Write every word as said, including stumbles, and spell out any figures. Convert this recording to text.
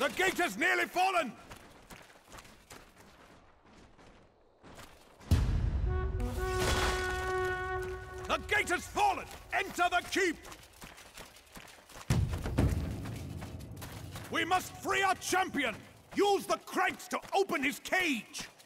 The gate has nearly fallen! The gate has fallen! Enter the keep! We must free our champion! Use the cranks to open his cage!